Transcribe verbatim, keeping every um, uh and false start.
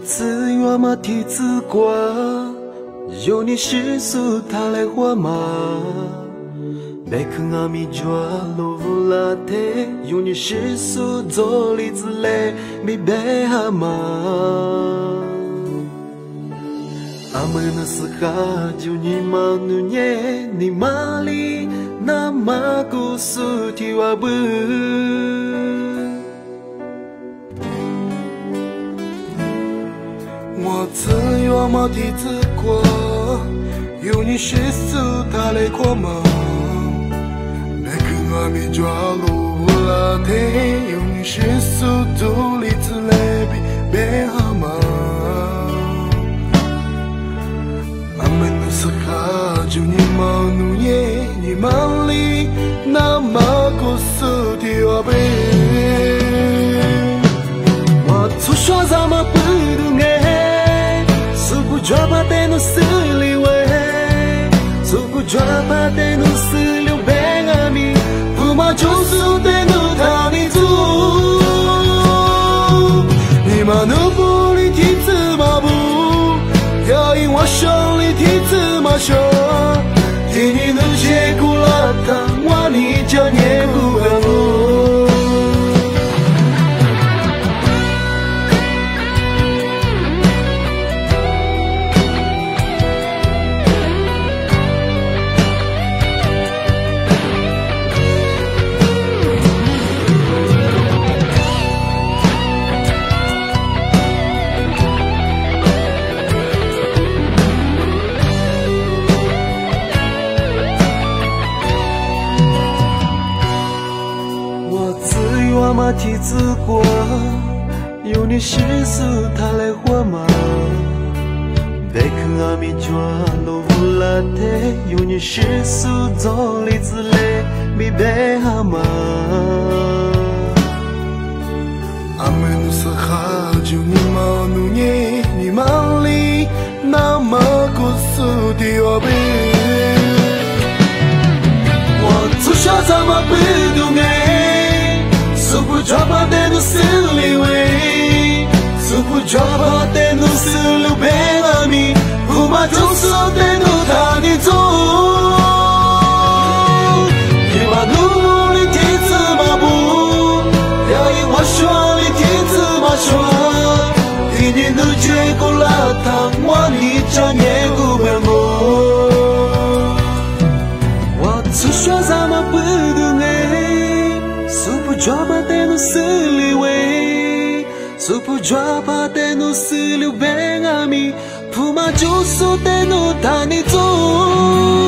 自愿嘛提子瓜，有你世俗他来花嘛。别看阿米抓罗布拉特，有你世俗做里子嘞，米别哈嘛。阿们那时哈就你嘛努耶，你嘛里那嘛故事提瓦布。我自愿嘛提子瓜，有你世俗他来花嘛。阿米抓罗布拉特，有你世俗独立自来比别哈嘛。阿们努斯哈就你毛努耶，你毛里那马古苏提瓦贝。我出说咱们不懂哎，苏不抓把带努斯里喂，苏不抓把带努斯留别阿米。嘛就是对努他你做，你嘛努不里提子嘛不，要因我手里提子嘛说，替你努结果了他，我你叫你不干我。嘛提子瓜，有你世俗他来花嘛。别看阿米抓罗布拉特，有你世俗做里子嘞，米别哈嘛。阿们努斯哈就你毛努耶，你毛里那马古苏迪瓦贝。我从小咱们不懂哎。Supu drapa de no siliwe, Supu drapa de no silu belami, Uma tunso de no tani to. Ima nu li tizi mabu, ya iwa shwa li tizi ma shwa. Tini nu je kulata, wani chanye gubemo. Watu shwa zama budunge. Supu drapa de no siliwe, Supu drapa de no siliu bem a mim, Puma justo de no tani to.